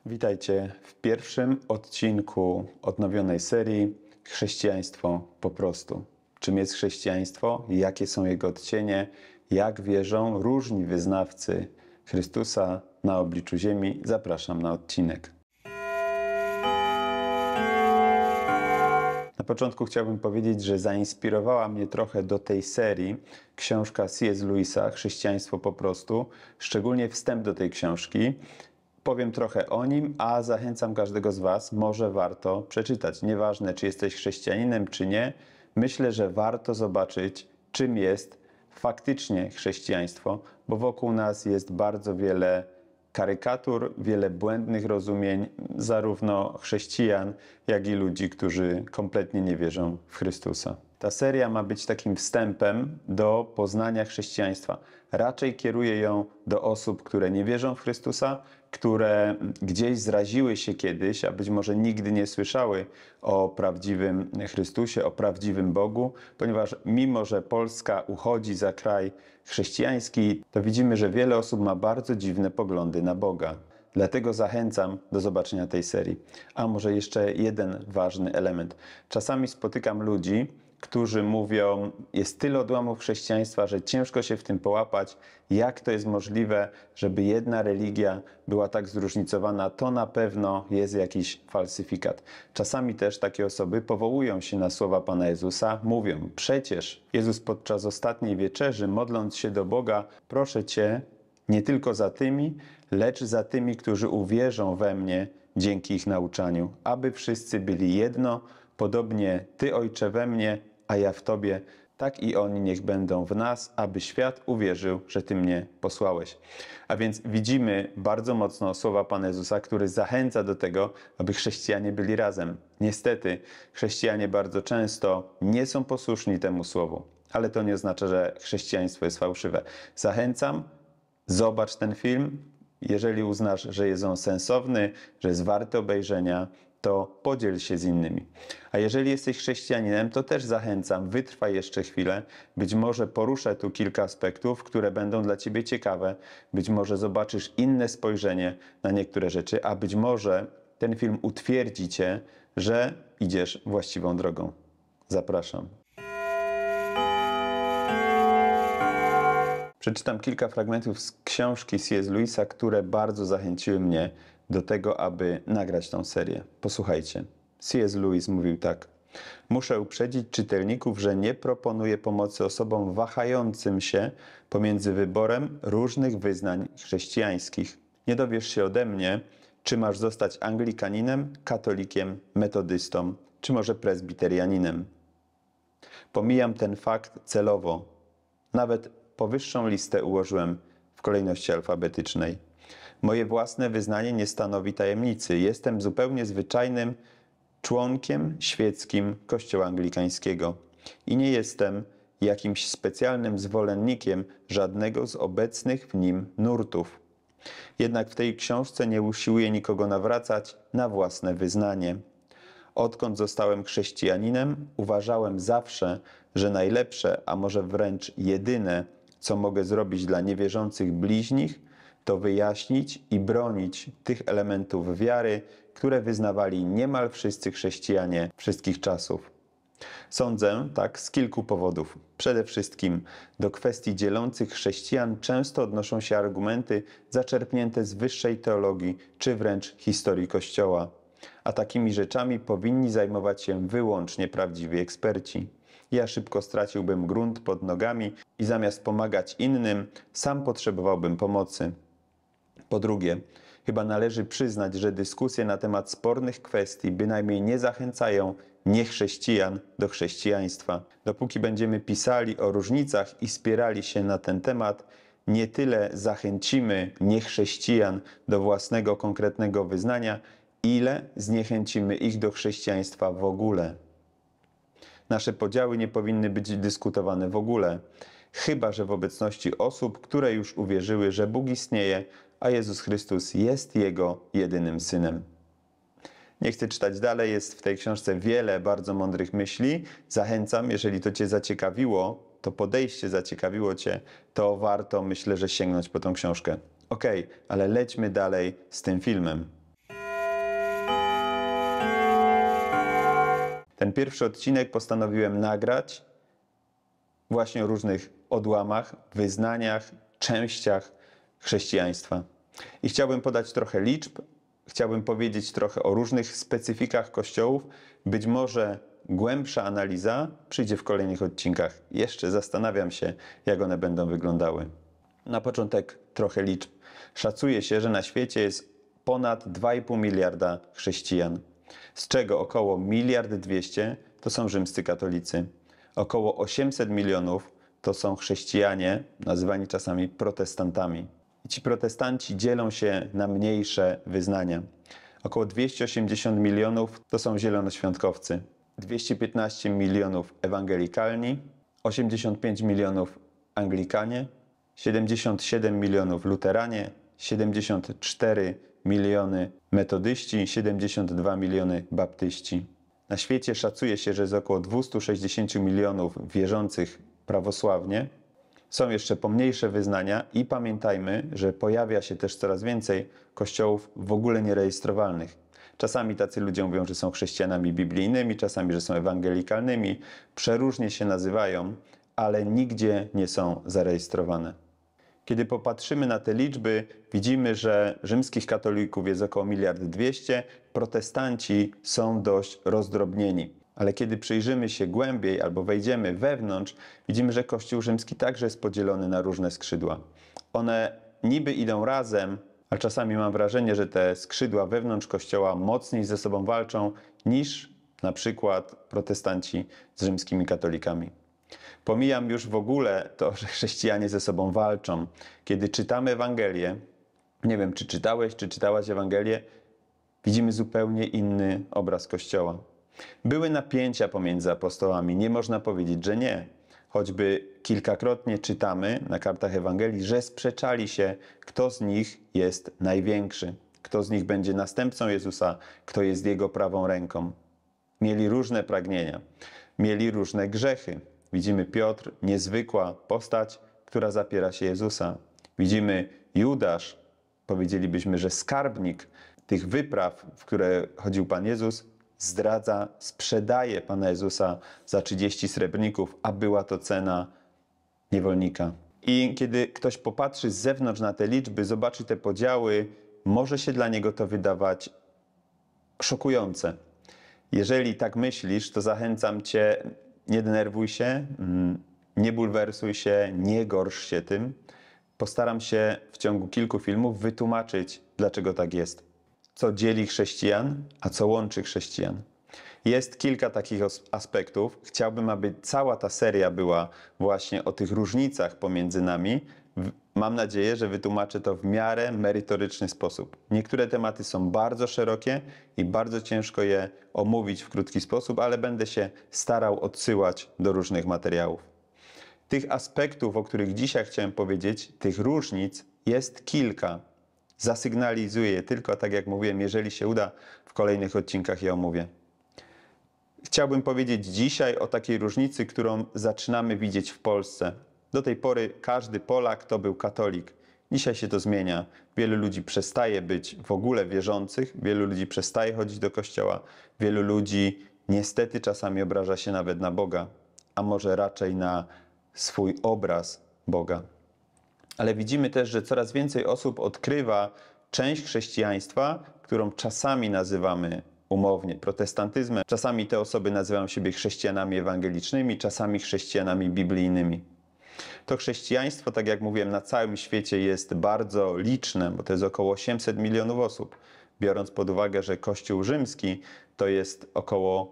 Witajcie w pierwszym odcinku odnowionej serii Chrześcijaństwo po prostu. Czym jest chrześcijaństwo? Jakie są jego odcienie? Jak wierzą różni wyznawcy Chrystusa na obliczu ziemi? Zapraszam na odcinek. Na początku chciałbym powiedzieć, że zainspirowała mnie trochę do tej serii książka C.S. Lewisa Chrześcijaństwo po prostu, szczególnie wstęp do tej książki. Powiem trochę o nim, a zachęcam każdego z Was, może warto przeczytać. Nieważne, czy jesteś chrześcijaninem, czy nie, myślę, że warto zobaczyć, czym jest faktycznie chrześcijaństwo, bo wokół nas jest bardzo wiele karykatur, wiele błędnych rozumień, zarówno chrześcijan, jak i ludzi, którzy kompletnie nie wierzą w Chrystusa. Ta seria ma być takim wstępem do poznania chrześcijaństwa. Raczej kieruję ją do osób, które nie wierzą w Chrystusa, które gdzieś zraziły się kiedyś, a być może nigdy nie słyszały o prawdziwym Chrystusie, o prawdziwym Bogu, ponieważ mimo, że Polska uchodzi za kraj chrześcijański, to widzimy, że wiele osób ma bardzo dziwne poglądy na Boga. Dlatego zachęcam do zobaczenia tej serii. A może jeszcze jeden ważny element. Czasami spotykam ludzi, którzy mówią, jest tyle odłamów chrześcijaństwa, że ciężko się w tym połapać. Jak to jest możliwe, żeby jedna religia była tak zróżnicowana? To na pewno jest jakiś falsyfikat. Czasami też takie osoby powołują się na słowa Pana Jezusa, mówią, przecież Jezus podczas ostatniej wieczerzy, modląc się do Boga, proszę Cię, nie tylko za tymi, lecz za tymi, którzy uwierzą we mnie dzięki ich nauczaniu, aby wszyscy byli jedno, podobnie Ty, Ojcze, we mnie, a ja w Tobie, tak i oni niech będą w nas, aby świat uwierzył, że Ty mnie posłałeś. A więc widzimy bardzo mocno słowa Pana Jezusa, który zachęca do tego, aby chrześcijanie byli razem. Niestety, chrześcijanie bardzo często nie są posłuszni temu słowu, ale to nie oznacza, że chrześcijaństwo jest fałszywe. Zachęcam, zobacz ten film. Jeżeli uznasz, że jest on sensowny, że jest warty obejrzenia, to podziel się z innymi. A jeżeli jesteś chrześcijaninem, to też zachęcam, wytrwaj jeszcze chwilę. Być może poruszę tu kilka aspektów, które będą dla Ciebie ciekawe. Być może zobaczysz inne spojrzenie na niektóre rzeczy, a być może ten film utwierdzi Cię, że idziesz właściwą drogą. Zapraszam. Przeczytam kilka fragmentów z książki C.S. Lewisa, które bardzo zachęciły mnie do tego, aby nagrać tą serię. Posłuchajcie. C.S. Lewis mówił tak. Muszę uprzedzić czytelników, że nie proponuję pomocy osobom wahającym się pomiędzy wyborem różnych wyznań chrześcijańskich. Nie dowiesz się ode mnie, czy masz zostać anglikaninem, katolikiem, metodystą, czy może prezbiterianinem. Pomijam ten fakt celowo. Nawet powyższą listę ułożyłem w kolejności alfabetycznej. Moje własne wyznanie nie stanowi tajemnicy. Jestem zupełnie zwyczajnym członkiem świeckim Kościoła Anglikańskiego i nie jestem jakimś specjalnym zwolennikiem żadnego z obecnych w nim nurtów. Jednak w tej książce nie usiłuję nikogo nawracać na własne wyznanie. Odkąd zostałem chrześcijaninem, uważałem zawsze, że najlepsze, a może wręcz jedyne, co mogę zrobić dla niewierzących bliźnich, to wyjaśnić i bronić tych elementów wiary, które wyznawali niemal wszyscy chrześcijanie wszystkich czasów. Sądzę tak z kilku powodów. Przede wszystkim do kwestii dzielących chrześcijan często odnoszą się argumenty zaczerpnięte z wyższej teologii czy wręcz historii Kościoła. A takimi rzeczami powinni zajmować się wyłącznie prawdziwi eksperci. Ja szybko straciłbym grunt pod nogami i zamiast pomagać innym, sam potrzebowałbym pomocy. Po drugie, chyba należy przyznać, że dyskusje na temat spornych kwestii bynajmniej nie zachęcają niechrześcijan do chrześcijaństwa. Dopóki będziemy pisali o różnicach i spierali się na ten temat, nie tyle zachęcimy niechrześcijan do własnego konkretnego wyznania, ile zniechęcimy ich do chrześcijaństwa w ogóle. Nasze podziały nie powinny być dyskutowane w ogóle, chyba że w obecności osób, które już uwierzyły, że Bóg istnieje, a Jezus Chrystus jest Jego jedynym Synem. Nie chcę czytać dalej, jest w tej książce wiele bardzo mądrych myśli. Zachęcam, jeżeli to Cię zaciekawiło, to podejście zaciekawiło Cię, to warto, myślę, że sięgnąć po tą książkę. Ale lećmy dalej z tym filmem. Ten pierwszy odcinek postanowiłem nagrać właśnie o różnych odłamach, wyznaniach, częściach chrześcijaństwa. I chciałbym podać trochę liczb, chciałbym powiedzieć trochę o różnych specyfikach kościołów. Być może głębsza analiza przyjdzie w kolejnych odcinkach. Jeszcze zastanawiam się, jak one będą wyglądały. Na początek trochę liczb. Szacuje się, że na świecie jest ponad 2,5 miliarda chrześcijan, z czego około 1,2 miliarda to są rzymscy katolicy. Około 800 milionów to są chrześcijanie, nazywani czasami protestantami. I ci protestanci dzielą się na mniejsze wyznania. Około 280 milionów to są zielonoświątkowcy, 215 milionów ewangelikalni, 85 milionów anglikanie, 77 milionów luteranie, 74 miliony metodyści, 72 miliony baptyści. Na świecie szacuje się, że jest około 260 milionów wierzących prawosławnie. Są jeszcze pomniejsze wyznania i pamiętajmy, że pojawia się też coraz więcej kościołów w ogóle nierejestrowalnych. Czasami tacy ludzie mówią, że są chrześcijanami biblijnymi, czasami, że są ewangelikalnymi. Przeróżnie się nazywają, ale nigdzie nie są zarejestrowane. Kiedy popatrzymy na te liczby, widzimy, że rzymskich katolików jest około 1,2 miliarda, protestanci są dość rozdrobnieni. Ale kiedy przyjrzymy się głębiej albo wejdziemy wewnątrz, widzimy, że Kościół rzymski także jest podzielony na różne skrzydła. One niby idą razem, ale czasami mam wrażenie, że te skrzydła wewnątrz Kościoła mocniej ze sobą walczą niż na przykład protestanci z rzymskimi katolikami. Pomijam już w ogóle to, że chrześcijanie ze sobą walczą. Kiedy czytamy Ewangelię, nie wiem, czy czytałeś, czy czytałaś Ewangelię, widzimy zupełnie inny obraz Kościoła. Były napięcia pomiędzy apostołami, nie można powiedzieć, że nie. Choćby kilkakrotnie czytamy na kartach Ewangelii, że sprzeczali się, kto z nich jest największy, kto z nich będzie następcą Jezusa, kto jest Jego prawą ręką. Mieli różne pragnienia, mieli różne grzechy. Widzimy Piotr, niezwykła postać, która zapiera się Jezusa. Widzimy Judasz, powiedzielibyśmy, że skarbnik tych wypraw, w które chodził Pan Jezus, zdradza, sprzedaje Pana Jezusa za 30 srebrników, a była to cena niewolnika. I kiedy ktoś popatrzy z zewnątrz na te liczby, zobaczy te podziały, może się dla niego to wydawać szokujące. Jeżeli tak myślisz, to zachęcam Cię, nie denerwuj się, nie bulwersuj się, nie gorsz się tym. Postaram się w ciągu kilku filmów wytłumaczyć, dlaczego tak jest. Co dzieli chrześcijan, a co łączy chrześcijan. Jest kilka takich aspektów. Chciałbym, aby cała ta seria była właśnie o tych różnicach pomiędzy nami. Mam nadzieję, że wytłumaczę to w miarę merytoryczny sposób. Niektóre tematy są bardzo szerokie i bardzo ciężko je omówić w krótki sposób, ale będę się starał odsyłać do różnych materiałów. Tych aspektów, o których dzisiaj chciałem powiedzieć, tych różnic jest kilka. Zasygnalizuję je tylko, tak jak mówiłem, jeżeli się uda, w kolejnych odcinkach je omówię. Chciałbym powiedzieć dzisiaj o takiej różnicy, którą zaczynamy widzieć w Polsce. Do tej pory każdy Polak to był katolik. Dzisiaj się to zmienia. Wielu ludzi przestaje być w ogóle wierzących, wielu ludzi przestaje chodzić do kościoła, wielu ludzi niestety czasami obraża się nawet na Boga, a może raczej na swój obraz Boga. Ale widzimy też, że coraz więcej osób odkrywa część chrześcijaństwa, którą czasami nazywamy umownie protestantyzmem. Czasami te osoby nazywają siebie chrześcijanami ewangelicznymi, czasami chrześcijanami biblijnymi. To chrześcijaństwo, tak jak mówiłem, na całym świecie jest bardzo liczne, bo to jest około 800 milionów osób. Biorąc pod uwagę, że Kościół rzymski to jest około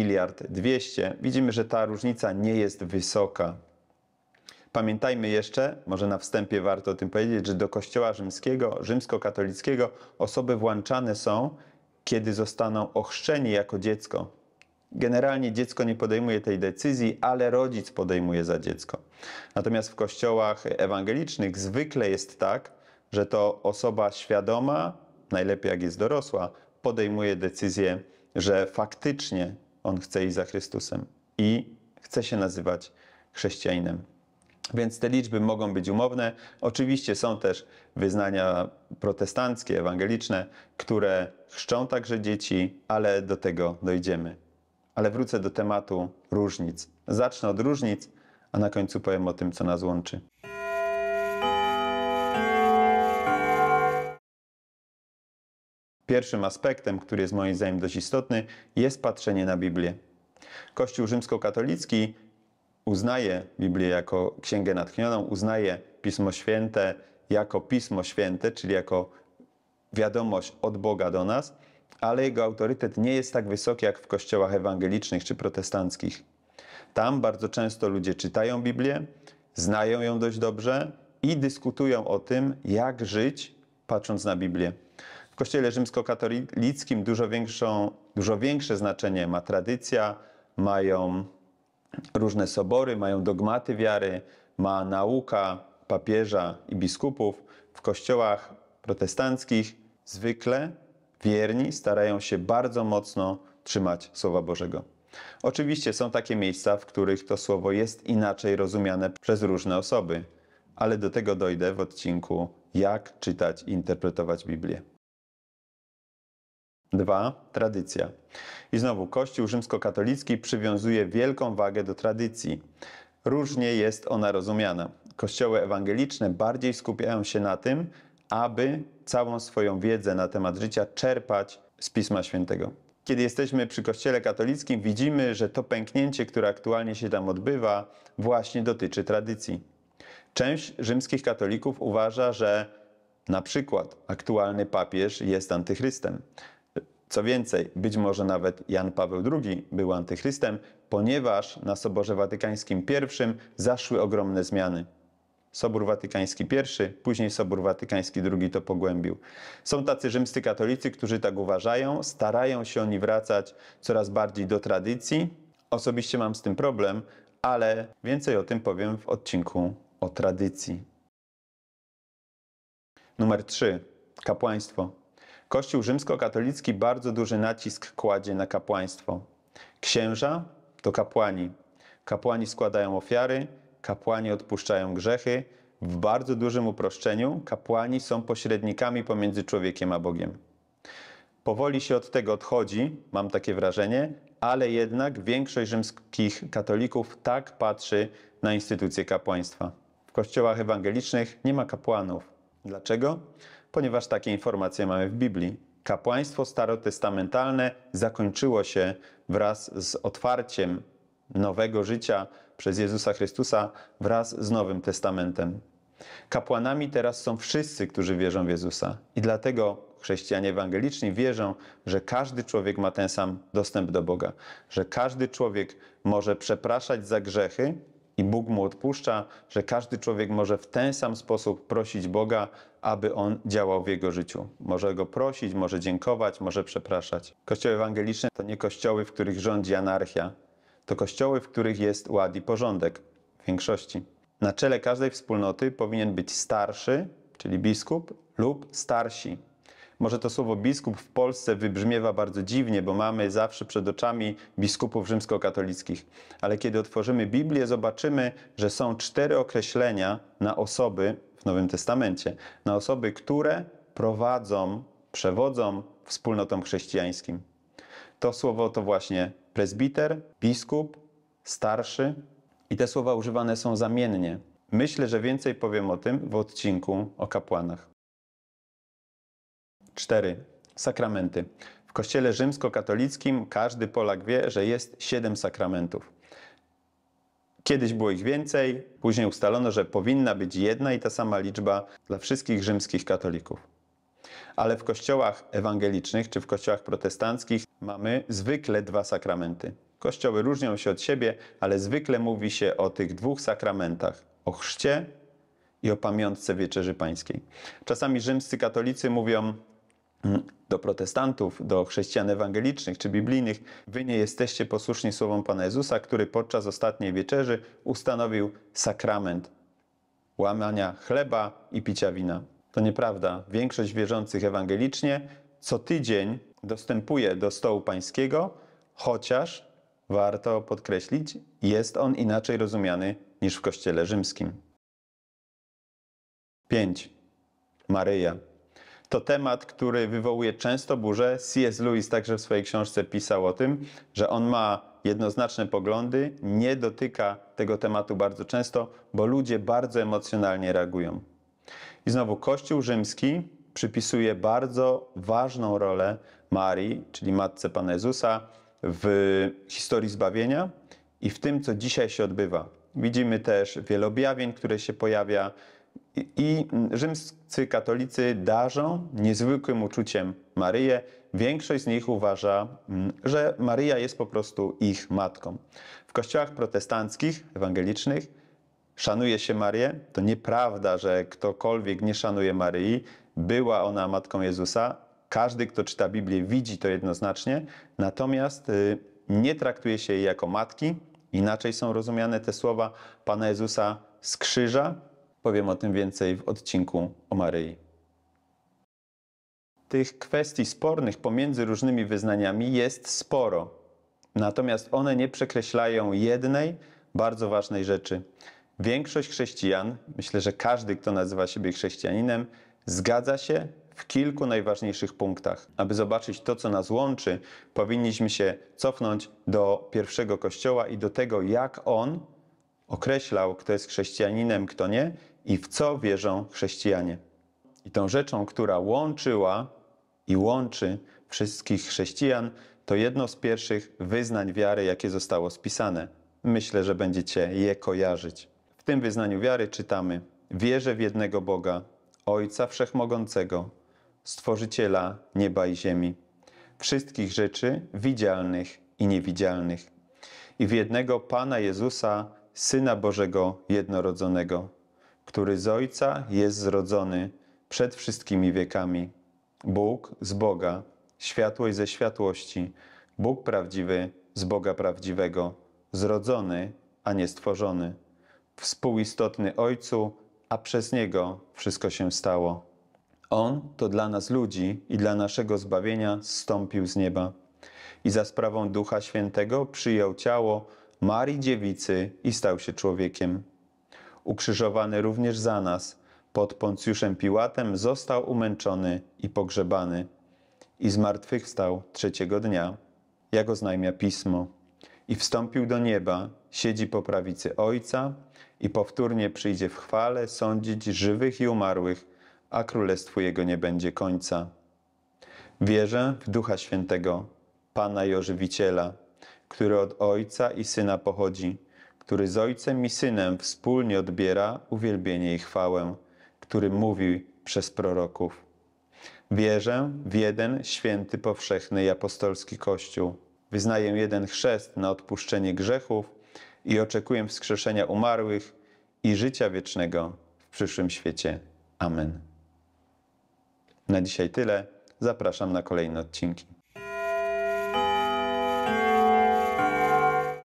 1,2 miliarda, widzimy, że ta różnica nie jest wysoka. Pamiętajmy jeszcze, może na wstępie warto o tym powiedzieć, że do Kościoła rzymskiego, rzymskokatolickiego osoby włączane są, kiedy zostaną ochrzczeni jako dziecko. Generalnie dziecko nie podejmuje tej decyzji, ale rodzic podejmuje za dziecko. Natomiast w kościołach ewangelicznych zwykle jest tak, że to osoba świadoma, najlepiej jak jest dorosła, podejmuje decyzję, że faktycznie on chce iść za Chrystusem i chce się nazywać chrześcijaninem. Więc te liczby mogą być umowne. Oczywiście są też wyznania protestanckie, ewangeliczne, które chrzczą także dzieci, ale do tego dojdziemy. ale wrócę do tematu różnic. Zacznę od różnic, a na końcu powiem o tym, co nas łączy. Pierwszym aspektem, który jest moim zdaniem dość istotny, jest patrzenie na Biblię. Kościół rzymskokatolicki uznaje Biblię jako księgę natchnioną, uznaje Pismo Święte jako Pismo Święte, czyli jako wiadomość od Boga do nas, ale jego autorytet nie jest tak wysoki jak w kościołach ewangelicznych czy protestanckich. Tam bardzo często ludzie czytają Biblię, znają ją dość dobrze i dyskutują o tym, jak żyć, patrząc na Biblię. W kościele rzymskokatolickim dużo większe znaczenie ma tradycja, mają różne sobory, mają dogmaty wiary, ma nauka papieża i biskupów. W kościołach protestanckich zwykle wierni starają się bardzo mocno trzymać Słowa Bożego. Oczywiście są takie miejsca, w których to słowo jest inaczej rozumiane przez różne osoby, ale do tego dojdę w odcinku jak czytać i interpretować Biblię. 2. Tradycja. I znowu Kościół rzymskokatolicki przywiązuje wielką wagę do tradycji. Różnie jest ona rozumiana. Kościoły ewangeliczne bardziej skupiają się na tym, aby całą swoją wiedzę na temat życia czerpać z Pisma Świętego. Kiedy jesteśmy przy Kościele katolickim, widzimy, że to pęknięcie, które aktualnie się tam odbywa, właśnie dotyczy tradycji. Część rzymskich katolików uważa, że na przykład aktualny papież jest antychrystem. Co więcej, być może nawet Jan Paweł II był antychrystem, ponieważ na Soborze Watykańskim I zaszły ogromne zmiany. Sobór Watykański I, później Sobór Watykański II to pogłębił. Są tacy rzymscy katolicy, którzy tak uważają, starają się oni wracać coraz bardziej do tradycji. Osobiście mam z tym problem, ale więcej o tym powiem w odcinku o tradycji. Numer 3. Kapłaństwo. Kościół rzymskokatolicki bardzo duży nacisk kładzie na kapłaństwo. Księża to kapłani. Kapłani składają ofiary, kapłani odpuszczają grzechy. W bardzo dużym uproszczeniu kapłani są pośrednikami pomiędzy człowiekiem a Bogiem. Powoli się od tego odchodzi, mam takie wrażenie, ale jednak większość rzymskich katolików tak patrzy na instytucję kapłaństwa. W kościołach ewangelicznych nie ma kapłanów. Dlaczego? Ponieważ takie informacje mamy w Biblii. Kapłaństwo starotestamentalne zakończyło się wraz z otwarciem nowego życia przez Jezusa Chrystusa wraz z Nowym Testamentem. Kapłanami teraz są wszyscy, którzy wierzą w Jezusa. I dlatego chrześcijanie ewangeliczni wierzą, że każdy człowiek ma ten sam dostęp do Boga. Że każdy człowiek może przepraszać za grzechy i Bóg mu odpuszcza, że każdy człowiek może w ten sam sposób prosić Boga, aby On działał w jego życiu. Może Go prosić, może dziękować, może przepraszać. Kościoły ewangeliczne to nie kościoły, w których rządzi anarchia. To kościoły, w których jest ład i porządek w większości. Na czele każdej wspólnoty powinien być starszy, czyli biskup, lub starsi. Może to słowo biskup w Polsce wybrzmiewa bardzo dziwnie, bo mamy zawsze przed oczami biskupów rzymskokatolickich. Ale kiedy otworzymy Biblię, zobaczymy, że są 4 określenia na osoby w Nowym Testamencie. Na osoby, które przewodzą wspólnotom chrześcijańskim. To słowo to właśnie prezbiter, biskup, starszy i te słowa używane są zamiennie. Myślę, że więcej powiem o tym w odcinku o kapłanach. 4. Sakramenty. W Kościele rzymskokatolickim każdy Polak wie, że jest 7 sakramentów. Kiedyś było ich więcej, później ustalono, że powinna być jedna i ta sama liczba dla wszystkich rzymskich katolików. Ale w kościołach ewangelicznych czy w kościołach protestanckich mamy zwykle 2 sakramenty. Kościoły różnią się od siebie, ale zwykle mówi się o tych 2 sakramentach. O chrzcie i o pamiątce Wieczerzy Pańskiej. Czasami rzymscy katolicy mówią do protestantów, do chrześcijan ewangelicznych czy biblijnych: wy nie jesteście posłuszni słowom Pana Jezusa, który podczas ostatniej wieczerzy ustanowił sakrament łamania chleba i picia wina. To nieprawda. Większość wierzących ewangelicznie co tydzień dostępuje do stołu pańskiego, chociaż, warto podkreślić, jest on inaczej rozumiany niż w Kościele rzymskim. 5. Maryja. To temat, który wywołuje często burzę. C.S. Lewis także w swojej książce pisał o tym, że on ma jednoznaczne poglądy, nie dotyka tego tematu bardzo często, bo ludzie bardzo emocjonalnie reagują. I znowu Kościół rzymski przypisuje bardzo ważną rolę Marii, czyli matce Pana Jezusa, w historii zbawienia i w tym, co dzisiaj się odbywa. Widzimy też wiele objawień, które się pojawia i rzymscy katolicy darzą niezwykłym uczuciem Maryję. Większość z nich uważa, że Maryja jest po prostu ich matką. W kościołach protestanckich, ewangelicznych szanuje się Maryję. To nieprawda, że ktokolwiek nie szanuje Maryi. Była ona matką Jezusa. Każdy, kto czyta Biblię, widzi to jednoznacznie. Natomiast nie traktuje się jej jako matki. Inaczej są rozumiane te słowa Pana Jezusa z krzyża. Powiem o tym więcej w odcinku o Maryi. Tych kwestii spornych pomiędzy różnymi wyznaniami jest sporo. Natomiast one nie przekreślają jednej bardzo ważnej rzeczy. Większość chrześcijan, myślę, że każdy, kto nazywa siebie chrześcijaninem, zgadza się w kilku najważniejszych punktach. Aby zobaczyć to, co nas łączy, powinniśmy się cofnąć do pierwszego Kościoła i do tego, jak on określał, kto jest chrześcijaninem, kto nie i w co wierzą chrześcijanie. I tą rzeczą, która łączyła i łączy wszystkich chrześcijan, to jedno z pierwszych wyznań wiary, jakie zostało spisane. Myślę, że będziecie je kojarzyć. W tym wyznaniu wiary czytamy: wierzę w jednego Boga, Ojca Wszechmogącego, Stworzyciela nieba i ziemi, wszystkich rzeczy widzialnych i niewidzialnych, i w jednego Pana Jezusa, Syna Bożego jednorodzonego, który z Ojca jest zrodzony przed wszystkimi wiekami. Bóg z Boga, światłość ze światłości, Bóg prawdziwy z Boga prawdziwego, zrodzony, a nie stworzony, współistotny Ojcu, a przez Niego wszystko się stało. On to dla nas ludzi i dla naszego zbawienia zstąpił z nieba i za sprawą Ducha Świętego przyjął ciało Marii Dziewicy i stał się człowiekiem. Ukrzyżowany również za nas, pod Poncjuszem Piłatem został umęczony i pogrzebany i zmartwychwstał trzeciego dnia, jak oznajmia Pismo, i wstąpił do nieba, siedzi po prawicy Ojca i powtórnie przyjdzie w chwale sądzić żywych i umarłych, a królestwu Jego nie będzie końca. Wierzę w Ducha Świętego, Pana i Ożywiciela, który od Ojca i Syna pochodzi, który z Ojcem i Synem wspólnie odbiera uwielbienie i chwałę, który mówi przez proroków. Wierzę w jeden święty, powszechny i apostolski Kościół. Wyznaję jeden chrzest na odpuszczenie grzechów i oczekuję wskrzeszenia umarłych i życia wiecznego w przyszłym świecie. Amen. Na dzisiaj tyle. Zapraszam na kolejne odcinki.